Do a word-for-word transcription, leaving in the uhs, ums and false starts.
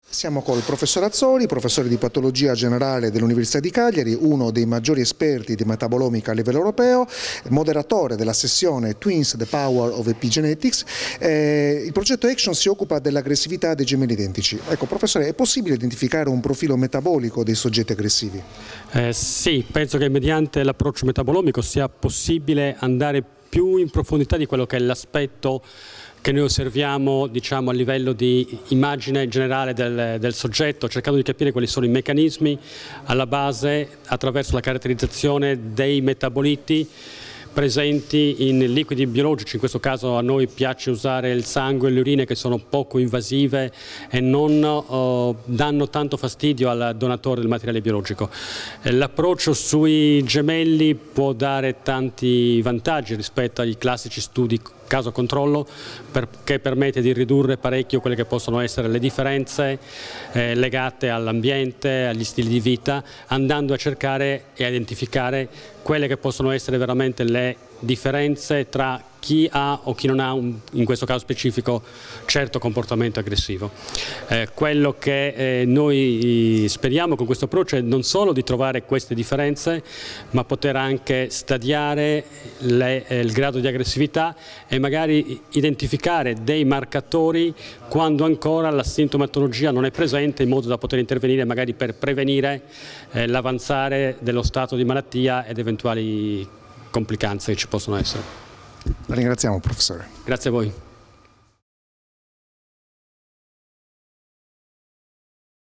Siamo col professor Azzori, professore di patologia generale dell'Università di Cagliari, uno dei maggiori esperti di metabolomica a livello europeo, moderatore della sessione Twins: The Power of Epigenetics. Eh, il progetto Action si occupa dell'aggressività dei gemelli identici. Ecco, professore, è possibile identificare un profilo metabolico dei soggetti aggressivi? Eh, sì, penso che mediante l'approccio metabolomico sia possibile andare più in profondità di quello che è l'aspetto che noi osserviamo, diciamo, a livello di immagine generale del, del soggetto, cercando di capire quali sono i meccanismi alla base attraverso la caratterizzazione dei metaboliti presenti in liquidi biologici. In questo caso a noi piace usare il sangue e le urine, che sono poco invasive e non uh, danno tanto fastidio al donatore del materiale biologico. L'approccio sui gemelli può dare tanti vantaggi rispetto agli classici studi caso controllo, perché permette di ridurre parecchio quelle che possono essere le differenze eh, legate all'ambiente, agli stili di vita, andando a cercare e a identificare quelle che possono essere veramente le differenze tra chi ha o chi non ha, un, in questo caso specifico, certo comportamento aggressivo. Eh, quello che eh, noi speriamo con questo approccio è non solo di trovare queste differenze, ma poter anche stadiare le, eh, il grado di aggressività e magari identificare dei marcatori quando ancora la sintomatologia non è presente, in modo da poter intervenire magari per prevenire eh, l'avanzare dello stato di malattia ed eventuali complicanze che ci possono essere. La ringraziamo, professore. Grazie a voi.